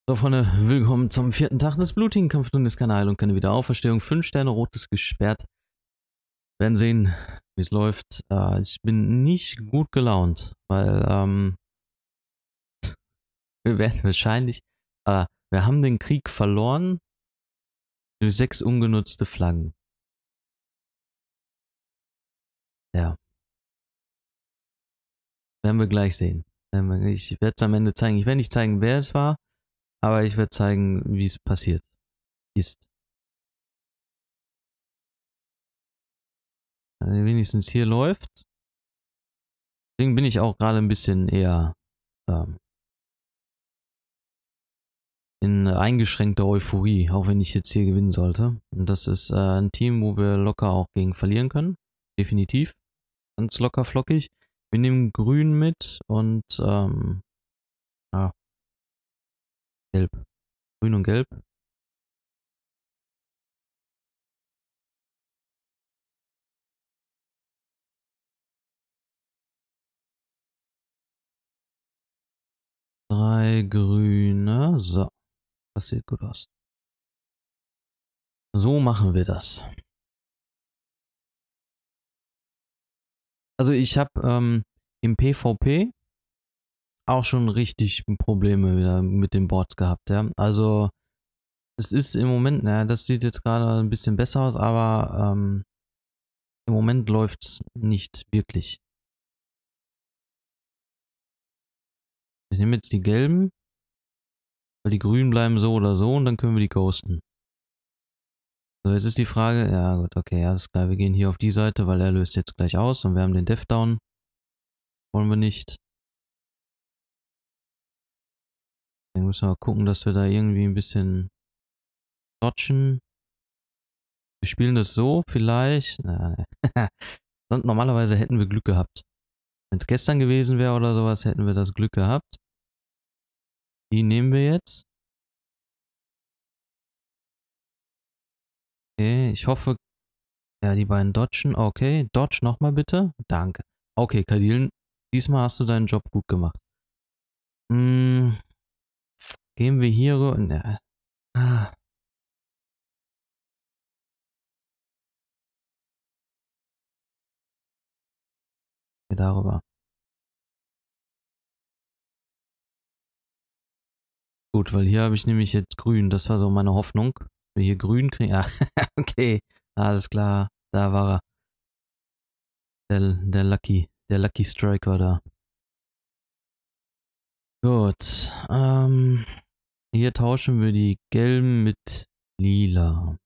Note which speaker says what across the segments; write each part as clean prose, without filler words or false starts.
Speaker 1: So, Freunde, willkommen zum vierten Tag des blutigen Kampfstunde, keine Heilung, keine Wiederauferstehung. 5 Sterne, rotes gesperrt. Werden sehen, wie es läuft. Ich bin nicht gut gelaunt, weil wir werden wahrscheinlich, wir haben den Krieg verloren durch 6 ungenutzte Flaggen. Ja, werden wir gleich sehen. Ich werde es am Ende zeigen. Ich werde nicht zeigen, wer es war, aber ich werde zeigen, wie es passiert ist. Also wenigstens hier läuft. Deswegen bin ich auch gerade ein bisschen eher in eingeschränkter Euphorie, auch wenn ich jetzt hier gewinnen sollte. Und das ist ein Team, wo wir locker auch gegen verlieren können. Definitiv. Ganz locker flockig. Wir nehmen Grün mit und ja, Gelb. Grün und Gelb. Drei Grüne. So. Das sieht gut aus. So machen wir das. Also ich habe im PvP auch schon richtig Probleme wieder mit den Boards gehabt, ja. Also es ist im Moment, naja, das sieht jetzt gerade ein bisschen besser aus, aber im Moment läuft's nicht wirklich. Ich nehme jetzt die gelben, weil die grünen bleiben so oder so und dann können wir die ghosten. So, jetzt ist die Frage, ja gut, okay, alles klar, wir gehen hier auf die Seite, weil er löst jetzt gleich aus und wir haben den Death Down. Wollen wir nicht. Dann müssen wir gucken, dass wir da irgendwie ein bisschen dodgen. Wir spielen das so, vielleicht. Normalerweise hätten wir Glück gehabt. Wenn es gestern gewesen wäre oder sowas, hätten wir das Glück gehabt. Die nehmen wir jetzt. Okay, ich hoffe, ja, die beiden dodgen. Okay, dodge nochmal bitte. Danke. Okay, Kadilen, diesmal hast du deinen Job gut gemacht. Hm, gehen wir hier rüber. Ne. Hier darüber. Gut, weil hier habe ich nämlich jetzt grün. Das war so meine Hoffnung. Wir hier grün kriegen. Ah, okay. Alles klar. Da war er. Der Lucky Strike war da. Gut. Hier tauschen wir die gelben mit lila.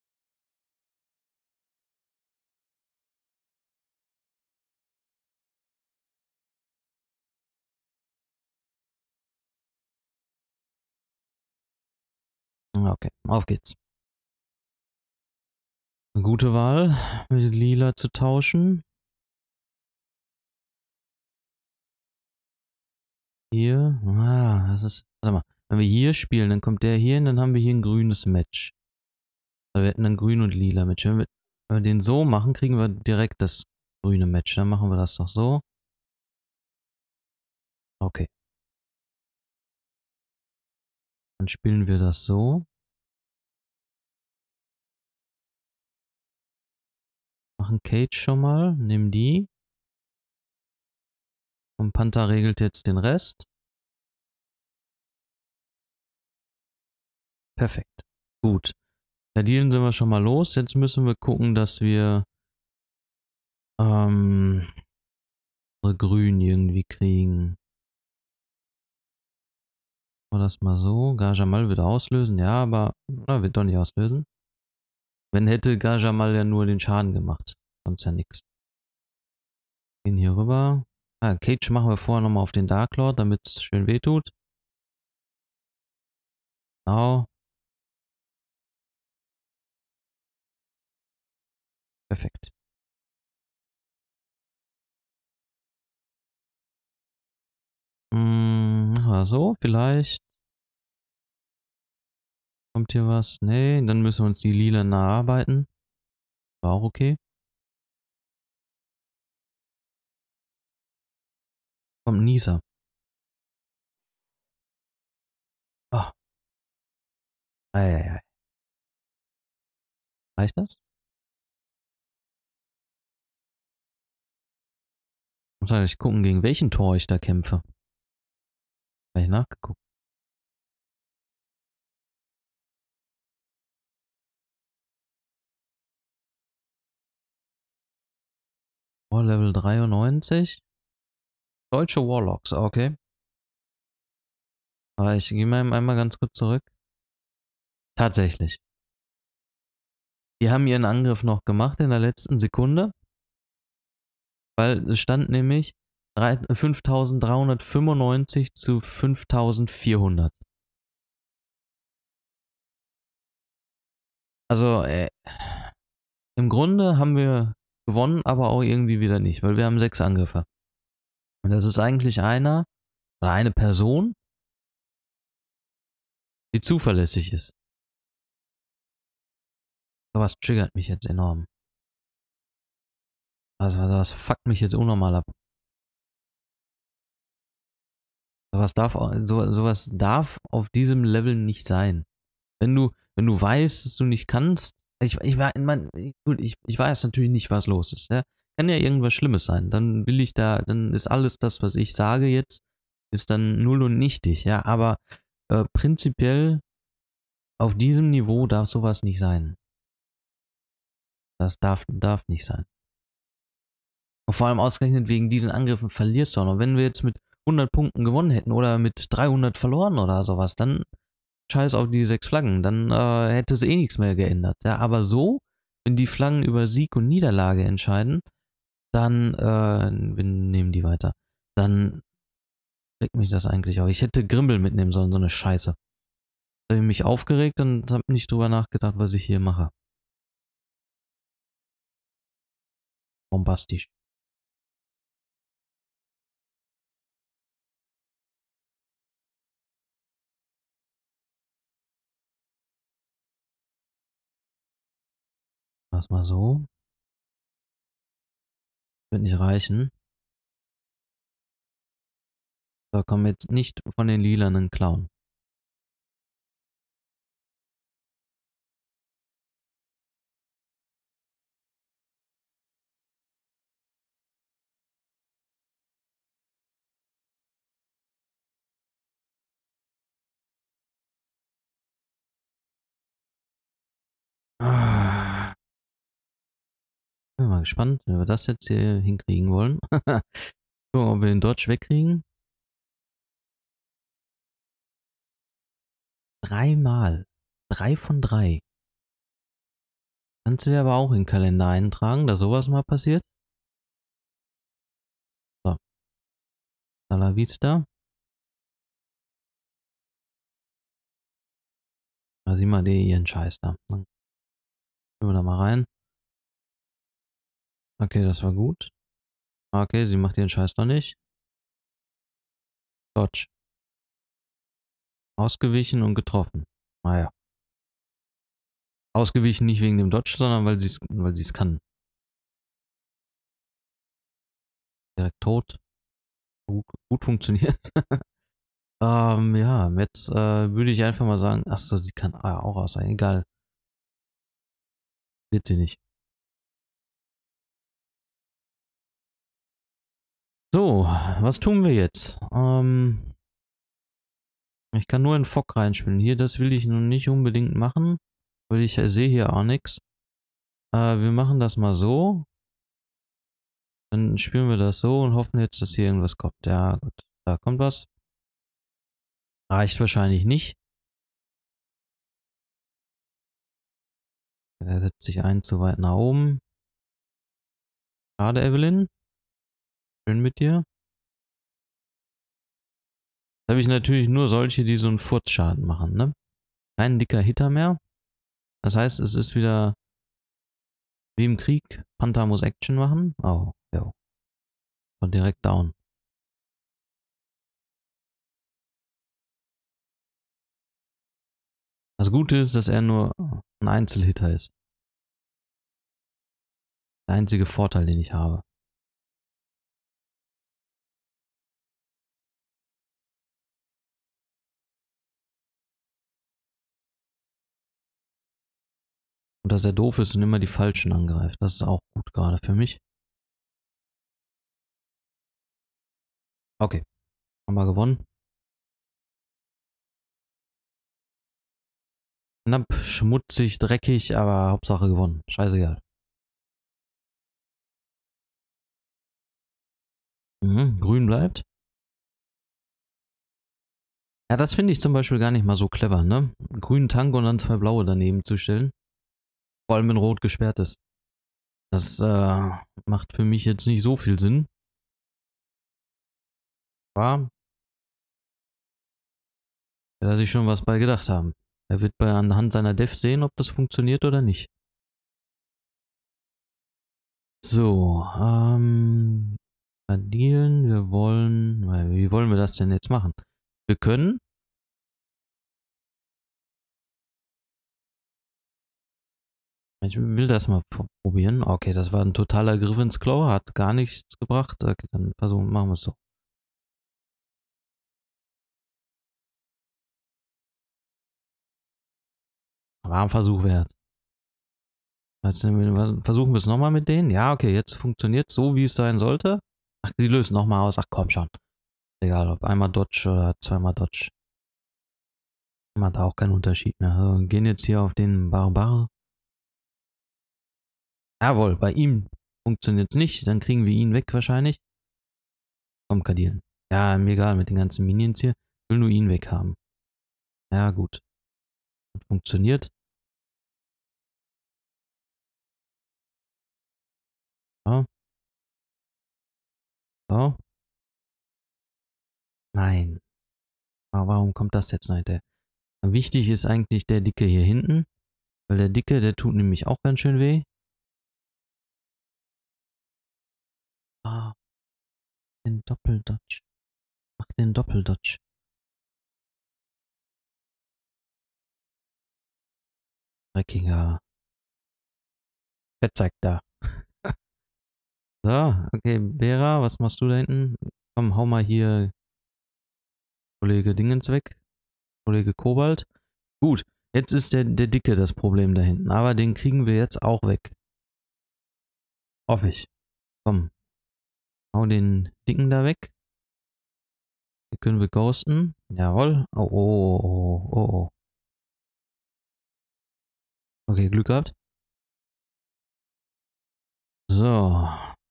Speaker 1: Okay, auf geht's. Eine gute Wahl, mit lila zu tauschen. Hier. Das ist. Warte mal. Wenn wir hier spielen, dann kommt der hier hin, dann haben wir hier ein grünes Match. Also wir hätten dann grün und lila Match. Wenn wir den so machen, kriegen wir direkt das grüne Match. Dann machen wir das doch so. Okay. Dann spielen wir das so. Machen Cage schon mal. Nehmen die. Und Panther regelt jetzt den Rest. Perfekt. Gut. Bei Dealen sind wir schon mal los. Jetzt müssen wir gucken, dass wir Grün irgendwie kriegen. Machen wir das mal so. Gajamal wieder auslösen. Ja, aber wird doch nicht auslösen. Wenn hätte Gajamal ja nur den Schaden gemacht. Sonst ja nichts. Gehen hier rüber. Cage machen wir vorher nochmal auf den Dark Lord, damit es schön wehtut. Genau. Perfekt. So, vielleicht. Kommt hier was? Nee, dann müssen wir uns die lila erarbeiten. War auch okay. Kommt Nisa. Ah. Eieiei. Reicht das? Muss eigentlich gucken, gegen welchen Tor ich da kämpfe. Habe ich nachgeguckt. Tor Level 93. Deutsche Warlocks, okay. Aber ich gehe mal einmal ganz kurz zurück. Tatsächlich. Die haben ihren Angriff noch gemacht in der letzten Sekunde, weil es stand nämlich 5395 zu 5400. Also, im Grunde haben wir gewonnen, aber auch irgendwie wieder nicht, weil wir haben 6 Angriffe. Und das ist eigentlich einer oder eine Person, die zuverlässig ist. Sowas triggert mich jetzt enorm. Also, das fuckt mich jetzt unnormal ab. Sowas darf auf diesem Level nicht sein. Wenn du weißt, dass du nicht kannst, ich weiß natürlich nicht, was los ist. Ja? Kann ja irgendwas Schlimmes sein. Dann ist alles das, was ich sage jetzt, ist dann null und nichtig. Ja, aber prinzipiell auf diesem Niveau darf sowas nicht sein. Das darf nicht sein. Und vor allem ausgerechnet wegen diesen Angriffen verlierst du auch noch. Wenn wir jetzt mit 100 Punkten gewonnen hätten oder mit 300 verloren oder sowas, dann scheiß auf die 6 Flaggen, dann hätte es eh nichts mehr geändert. Ja, aber so, wenn die Flaggen über Sieg und Niederlage entscheiden, dann, wir nehmen die weiter. Dann regt mich das eigentlich auch. Ich hätte Grimbel mitnehmen sollen, so eine Scheiße. Da habe ich mich aufgeregt und habe nicht drüber nachgedacht, was ich hier mache. Bombastisch. Mach's mal so. Wird nicht reichen. Da kommen jetzt nicht von den lilanen Clown. Ah, bin mal gespannt, wenn wir das jetzt hier hinkriegen wollen. Gucken, ob wir den Dodge wegkriegen. 3 Mal. 3 von 3. Kannst du dir aber auch in den Kalender eintragen, dass sowas mal passiert. So, Sala Vista. Da sieh mal ihren Scheiß da. Dann gehen wir da mal rein. Okay, das war gut. Okay, sie macht ihren Scheiß noch nicht. Dodge. Ausgewichen und getroffen. Naja. Ausgewichen nicht wegen dem Dodge, sondern weil sie es kann. Direkt tot. Gut funktioniert. Ja, jetzt würde ich einfach mal sagen, achso, sie kann auch aus sein. Egal. Wird sie nicht. So, was tun wir jetzt? Ich kann nur in Fock reinspielen. Hier, das will ich nun nicht unbedingt machen, weil ich sehe hier auch nichts. Wir machen das mal so. Dann spielen wir das so und hoffen jetzt, dass hier irgendwas kommt. Ja, gut. Da kommt was. Reicht wahrscheinlich nicht. Er setzt sich ein zu weit nach oben. Schade, Evelyn. Schön mit dir. Jetzt habe ich natürlich nur solche, die so einen Furzschaden machen, ne? Kein dicker Hitter mehr. Das heißt, es ist wieder wie im Krieg. Panther muss Action machen. Oh, ja. Und direkt down. Das Gute ist, dass er nur ein Einzelhitter ist. Der einzige Vorteil, den ich habe. Und dass er doof ist und immer die Falschen angreift. Das ist auch gut gerade für mich. Okay, haben wir gewonnen. Knapp, schmutzig, dreckig, aber Hauptsache gewonnen. Scheißegal. Grün bleibt. Ja, das finde ich zum Beispiel gar nicht mal so clever, ne? Grünen Tank und dann 2 blaue daneben zu stellen. Vor allem wenn rot gesperrt ist. Das macht für mich jetzt nicht so viel Sinn. Aber da sich schon was bei gedacht haben. Er wird bei anhand seiner Def sehen, ob das funktioniert oder nicht. So, dealen, wir wollen, wie wollen wir das denn jetzt machen? Wir können, ich will das mal probieren. Okay, das war ein totaler Griff ins Klo, hat gar nichts gebracht. Okay, dann machen wir es so. War ein Versuch wert. Jetzt versuchen wir es nochmal mit denen. Ja, okay, jetzt funktioniert es so, wie es sein sollte. Ach, die lösen nochmal aus. Ach komm schon. Egal, ob einmal Dodge oder zweimal Dodge. Macht auch keinen Unterschied mehr. Also, gehen jetzt hier auf den Barbar. Jawohl, bei ihm funktioniert es nicht. Dann kriegen wir ihn weg wahrscheinlich. Komm, Kadieren. Ja, mir egal mit den ganzen Minions hier. Ich will nur ihn weg haben. Ja, gut. Funktioniert. So. So. Nein. Aber warum kommt das jetzt noch hinterher? Wichtig ist eigentlich der Dicke hier hinten. Weil der Dicke, der tut nämlich auch ganz schön weh. Ah, den Doppeldodge. Mach den Doppeldodge. Dreckiger Fettsack da. So, okay, Vera, was machst du da hinten? Komm, hau mal hier Kollege Dingens weg. Kollege Kobalt. Gut, jetzt ist der Dicke das Problem da hinten. Aber den kriegen wir jetzt auch weg. Hoffe ich. Komm, hau den Dicken da weg. Hier können wir ghosten. Jawohl. Oh, oh, oh, oh, oh. Okay, Glück gehabt. So.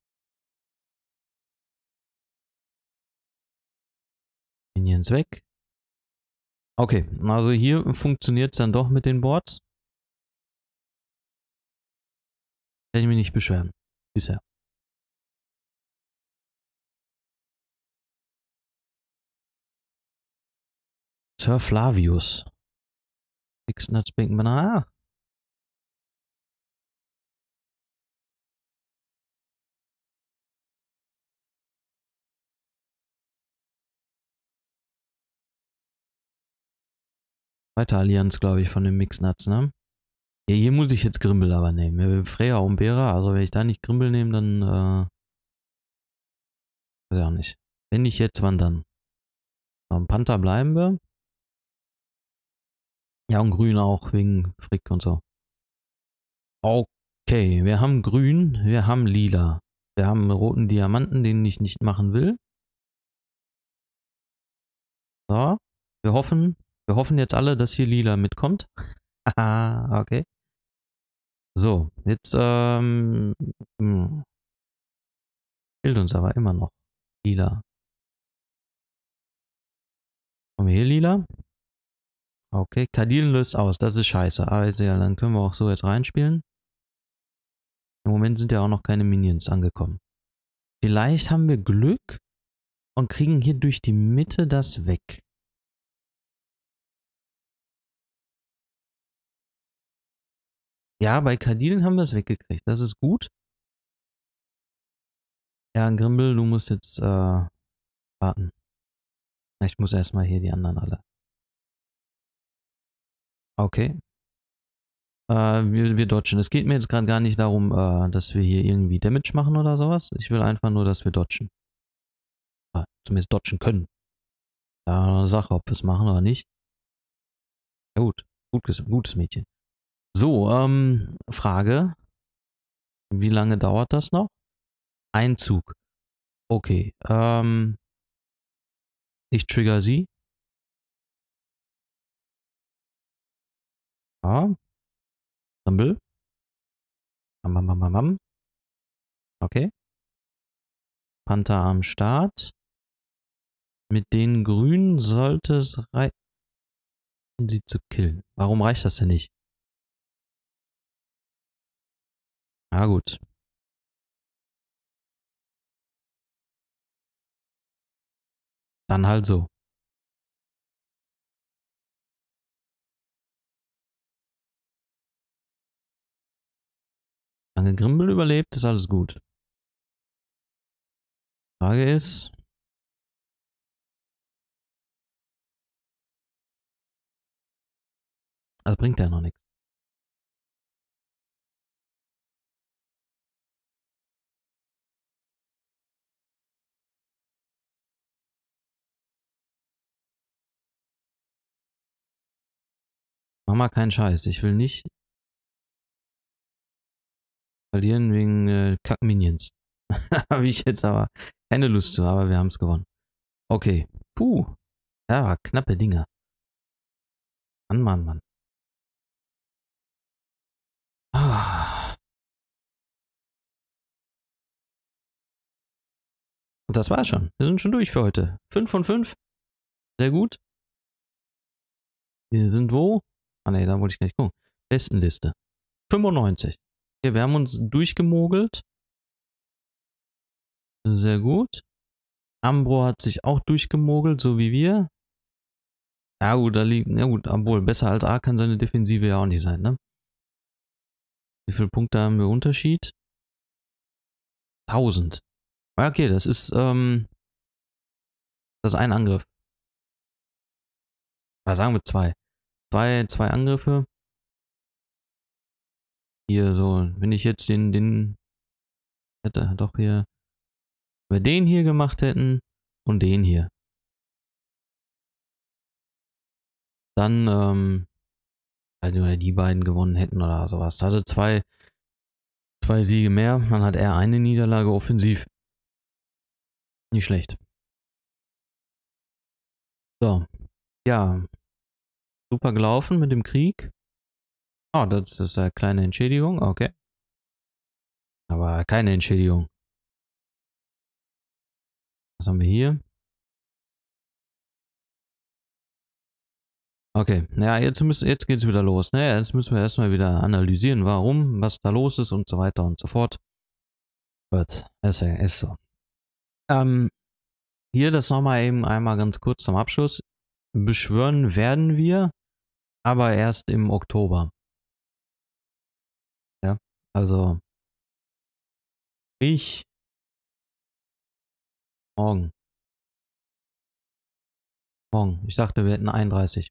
Speaker 1: Minions weg. Okay, also hier funktioniert es dann doch mit den Boards. Kann ich mich nicht beschweren. Bisher. Sir Flavius. X-Nuts Bacon Banana. Ah. Zweite Allianz, glaube ich, von den Mixnuts, ne? Ja, hier muss ich jetzt Grimbel aber nehmen. Freya und Bera, also wenn ich da nicht Grimbel nehme, dann, weiß ich auch nicht. Wenn nicht jetzt, wann dann? Am Panther bleiben wir. Ja, und Grün auch, wegen Frick und so. Okay, wir haben Grün, wir haben Lila. Wir haben einen roten Diamanten, den ich nicht machen will. So, wir hoffen jetzt alle, dass hier Lila mitkommt. Haha, okay. So, jetzt, fehlt uns aber immer noch Lila. Haben wir hier Lila? Okay, Kadil löst aus, das ist scheiße. Also ja, dann können wir auch so jetzt reinspielen. Im Moment sind ja auch noch keine Minions angekommen. Vielleicht haben wir Glück und kriegen hier durch die Mitte das weg. Ja, bei Kadilen haben wir es weggekriegt. Das ist gut. Ja, Grimbel, du musst jetzt warten. Ich muss erstmal hier die anderen alle. Okay. Wir dodgen. Es geht mir jetzt gerade gar nicht darum, dass wir hier irgendwie Damage machen oder sowas. Ich will einfach nur, dass wir dodgen. Zumindest dodgen können. Ja, eine Sache, ob wir es machen oder nicht. Ja gut. Gutes Mädchen. So, Frage. Wie lange dauert das noch? Ein Zug. Okay, ich trigger sie. Ja, Rumble. Bam, bam, bam, bam, bam. Okay. Panther am Start. Mit den Grünen sollte es reichen, sie zu killen. Warum reicht das denn nicht? Na gut. Dann halt so. Solange Grimbel überlebt, ist alles gut. Frage ist, das bringt ja noch nichts. Mach mal keinen Scheiß. Ich will nicht verlieren wegen Kack-Minions. Habe ich jetzt aber keine Lust zu, aber wir haben es gewonnen. Okay. Puh. Ja, knappe Dinger. Mann, Mann, Mann. Ah. Und das war's schon. Wir sind schon durch für heute. 5 von 5. Sehr gut. Wir sind wo? Ah ne, da wollte ich gleich gucken. Bestenliste. 95. Okay, wir haben uns durchgemogelt. Sehr gut. Ambro hat sich auch durchgemogelt, so wie wir. Ja gut, da liegt, ja gut, obwohl besser als A kann seine Defensive ja auch nicht sein, ne? Wie viele Punkte haben wir Unterschied? 1000. Ja, okay, das ist ein Angriff. Oder sagen wir zwei. Zwei Angriffe. Hier so, wenn ich jetzt den hätte doch hier, wenn wir den hier gemacht hätten und den hier. Dann, oder die beiden gewonnen hätten oder sowas. Also zwei Siege mehr. Dann hat er eine Niederlage offensiv. Nicht schlecht. So. Ja. Super gelaufen mit dem Krieg. Oh, das ist eine kleine Entschädigung. Okay. Aber keine Entschädigung. Was haben wir hier? Okay. Ja, jetzt geht's wieder los. Ne? Jetzt müssen wir erstmal wieder analysieren, warum, was da los ist und so weiter und so fort. Gut. Ist so. Hier das nochmal eben einmal ganz kurz zum Abschluss. Beschwören werden wir, aber erst im Oktober. Ja, also ich morgen. Ich dachte, wir hätten 31.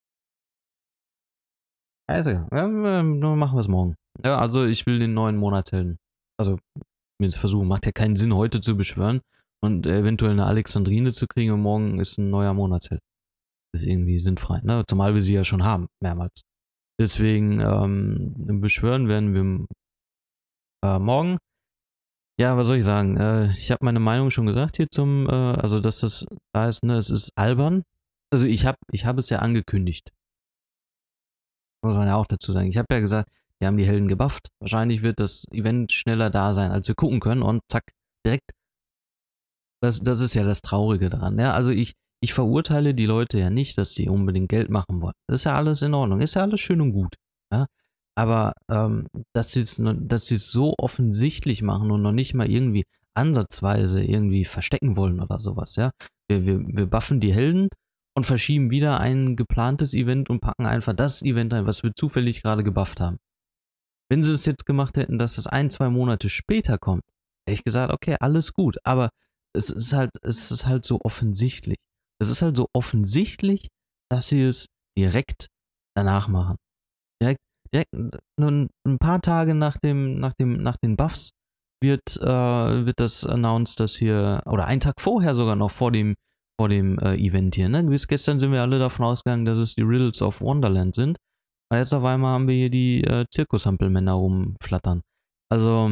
Speaker 1: Also, ja, dann machen wir es morgen. Ja, also ich will den neuen Monatshelden. Also, zumindest versuchen. Macht ja keinen Sinn, heute zu beschwören und eventuell eine Alexandrine zu kriegen und morgen ist ein neuer Monatsheld. Ist irgendwie sinnfrei, ne? Zumal wir sie ja schon haben, mehrmals. Deswegen, beschwören werden wir morgen. Ja, was soll ich sagen? Ich habe meine Meinung schon gesagt hier also dass das da ist, ne, es ist albern. Also ich hab es ja angekündigt. Muss man ja auch dazu sagen. Ich habe ja gesagt, wir haben die Helden gebufft. Wahrscheinlich wird das Event schneller da sein, als wir gucken können und zack, direkt. Das ist ja das Traurige daran. Ja? Also ich verurteile die Leute ja nicht, dass sie unbedingt Geld machen wollen. Das ist ja alles in Ordnung. Ist ja alles schön und gut. Ja? Aber dass sie es so offensichtlich machen und noch nicht mal irgendwie ansatzweise irgendwie verstecken wollen oder sowas, ja. Wir buffen die Helden und verschieben wieder ein geplantes Event und packen einfach das Event ein, was wir zufällig gerade gebufft haben. Wenn sie es jetzt gemacht hätten, dass es 1-2 Monate später kommt, hätte ich gesagt, okay, alles gut, aber es ist halt so offensichtlich. Es ist halt so offensichtlich, dass sie es direkt danach machen. Direkt nur ein paar Tage nach den Buffs wird das announced, dass hier, oder einen Tag vorher sogar noch vor dem Event hier, ne? Bis gestern sind wir alle davon ausgegangen, dass es die Riddles of Wonderland sind. Und jetzt auf einmal haben wir hier die Zirkushampelmänner rumflattern. Also,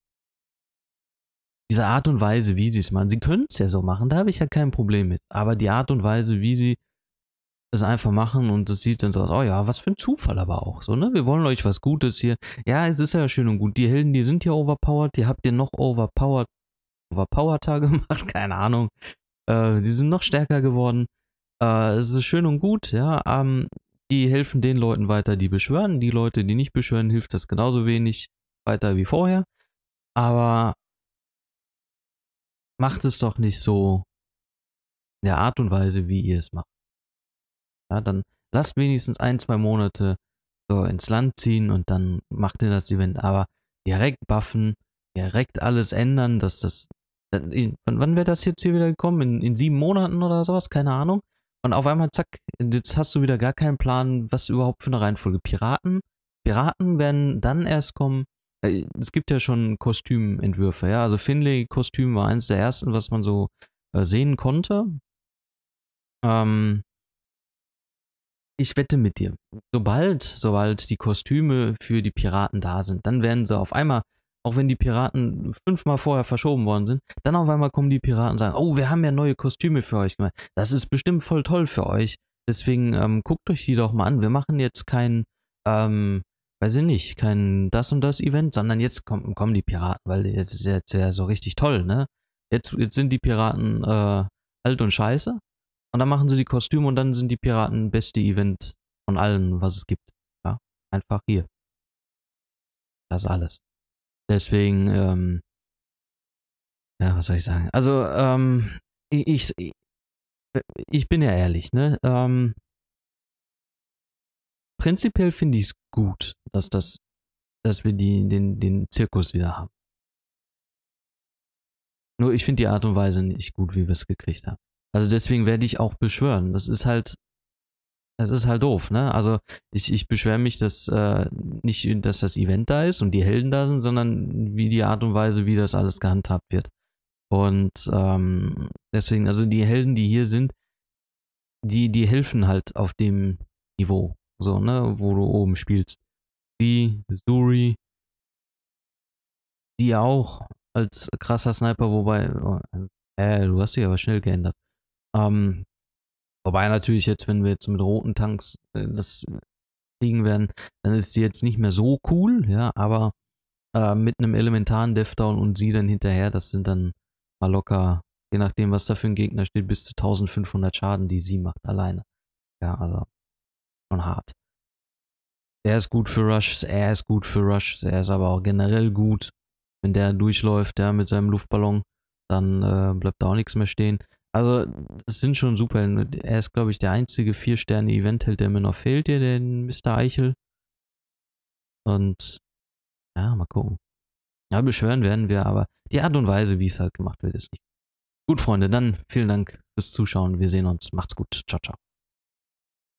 Speaker 1: diese Art und Weise, wie sie es machen, sie können es ja so machen, da habe ich ja kein Problem mit. Aber die Art und Weise, wie sie es einfach machen und es sieht dann so aus, oh ja, was für ein Zufall aber auch, so, ne? Wir wollen euch was Gutes hier. Ja, es ist ja schön und gut. Die Helden, die sind ja overpowered, die habt ihr noch overpowerter gemacht, keine Ahnung. Die sind noch stärker geworden. Es ist schön und gut, ja. Die helfen den Leuten weiter, die beschwören. Die Leute, die nicht beschwören, hilft das genauso wenig weiter wie vorher. Aber macht es doch nicht so in der Art und Weise, wie ihr es macht. Ja, dann lasst wenigstens 1, 2 Monate so ins Land ziehen und dann macht ihr das Event. Aber direkt buffen, direkt alles ändern, dass das. Wann wäre das jetzt hier wieder gekommen? In 7 Monaten oder sowas? Keine Ahnung. Und auf einmal, zack, jetzt hast du wieder gar keinen Plan, was überhaupt für eine Reihenfolge. Piraten werden dann erst kommen. Es gibt ja schon Kostümentwürfe, ja. Also Finlay-Kostüm war eins der ersten, was man so sehen konnte. Ich wette mit dir, sobald die Kostüme für die Piraten da sind, dann werden sie auf einmal, auch wenn die Piraten 5-mal vorher verschoben worden sind, dann auf einmal kommen die Piraten und sagen, oh, wir haben ja neue Kostüme für euch gemacht. Das ist bestimmt voll toll für euch. Deswegen guckt euch die doch mal an. Wir machen jetzt kein, weiß ich nicht, kein das und das Event, sondern jetzt kommen die Piraten, weil jetzt ist jetzt ja so richtig toll, ne? Jetzt sind die Piraten alt und scheiße. Und dann machen sie die Kostüme und dann sind die Piraten beste Event von allen, was es gibt. Ja, einfach hier. Das ist alles. Deswegen, ja, was soll ich sagen? Also, ich bin ja ehrlich, ne? Prinzipiell finde ich es gut, dass wir den Zirkus wieder haben. Nur ich finde die Art und Weise nicht gut, wie wir es gekriegt haben. Also deswegen werde ich auch beschwören. Das ist halt doof, ne? Also ich beschwere mich, dass nicht, dass das Event da ist und die Helden da sind, sondern wie die Art und Weise, wie das alles gehandhabt wird. Und deswegen, also die Helden, die hier sind, die helfen halt auf dem Niveau, so, ne, wo du oben spielst. Die, Suri, die auch als krasser Sniper, wobei, du hast dich aber schnell geändert. Wobei natürlich jetzt, wenn wir jetzt mit roten Tanks das kriegen werden, dann ist sie jetzt nicht mehr so cool, ja, aber mit einem elementaren Deathdown und sie dann hinterher, das sind dann mal locker, je nachdem, was da für ein Gegner steht, bis zu 1500 Schaden, die sie macht alleine. Ja, also schon hart. Er ist gut für Rush, er ist aber auch generell gut. Wenn der durchläuft, ja, mit seinem Luftballon, dann bleibt da auch nichts mehr stehen. Also, es sind schon super. Er ist, glaube ich, der einzige 4-Sterne-Event-Held, der mir noch fehlt, hier, den Mr. Eichel. Und ja, mal gucken. Ja, beschwören werden wir, aber die Art und Weise, wie es halt gemacht wird, ist nicht gut. Freunde, dann vielen Dank fürs Zuschauen. Wir sehen uns. Macht's gut. Ciao, ciao.